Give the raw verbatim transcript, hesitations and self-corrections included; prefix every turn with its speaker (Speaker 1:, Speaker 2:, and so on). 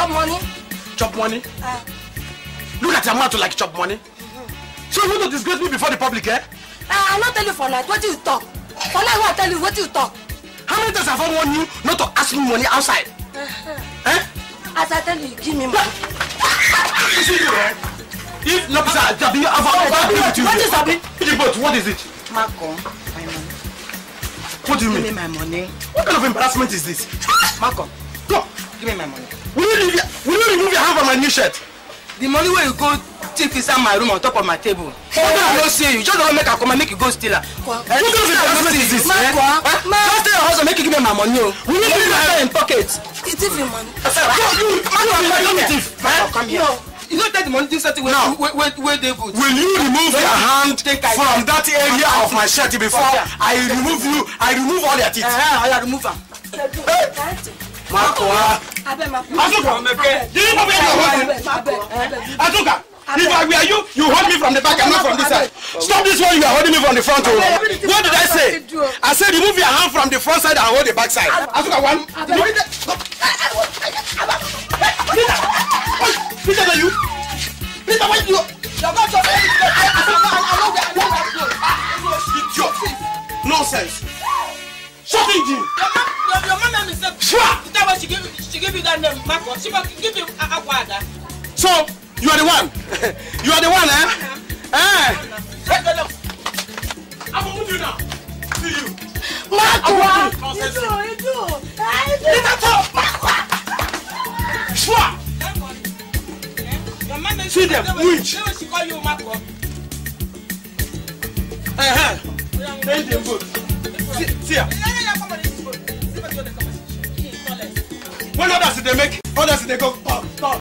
Speaker 1: chop money.
Speaker 2: Chop money?
Speaker 1: Uh,
Speaker 2: Look at your mouth to like chop money. Mm-hmm. So you want to disgrace me before the public, eh?
Speaker 1: Uh, I not tell you for night. What do you talk? For night, what I tell you? What do you talk?
Speaker 2: How many times have I warned you not to ask me money outside?
Speaker 1: Uh-huh.
Speaker 2: Eh?
Speaker 1: As I tell you, give me money.
Speaker 2: You see you, eh? If no, sir, I'll be with you.
Speaker 1: What is Abi?
Speaker 2: What is it?
Speaker 3: Marco, my money.
Speaker 2: What do you
Speaker 3: give
Speaker 2: mean?
Speaker 3: Give me my money.
Speaker 2: What kind of embarrassment is this?
Speaker 3: Marco,
Speaker 2: go.
Speaker 3: Give me my money.
Speaker 2: Will you, leave your, will you remove your hand from my new shirt?
Speaker 3: The money where you go take inside my room on top of my table. Hey, I don't see you. Just don't make a come and make you go steal her.
Speaker 2: What kind of embarrassment is this?
Speaker 3: Marco, eh? Just tell your husband make you give me my money. Will you leave my hand in pocket?
Speaker 1: It's even money.
Speaker 3: Marco, come here. You don't take the money inside where
Speaker 2: now,
Speaker 3: where where, where they put.
Speaker 2: Will you remove your hand from that area of my shirt before I remove you? I remove all your teeth.
Speaker 3: Uh, I remove them.
Speaker 2: Marco, Asuka, do you know where you hold me? Asuka, if I were you, you hold me from the back and not from this side. Stop this one, you are holding me from the front. What did I say? I said remove your hand from the front side and hold the back side. Asuka, one. Peter, are you? Peter, why you? You're not your idiot. Nonsense. Shut in, Jim.
Speaker 3: Your mama is a
Speaker 2: sure.
Speaker 3: That was she give she give you that name, Marco. She will give you a water.
Speaker 2: So you are the one. You are the one, eh? Eh? I'm gonna move you now. See you.
Speaker 1: Marco, you do, you do.
Speaker 2: Let her talk, Marco. Sure. See them, which?
Speaker 3: She call you Marco.
Speaker 2: Uh-huh. Thank them good. See, see ya. When others they make, others they go.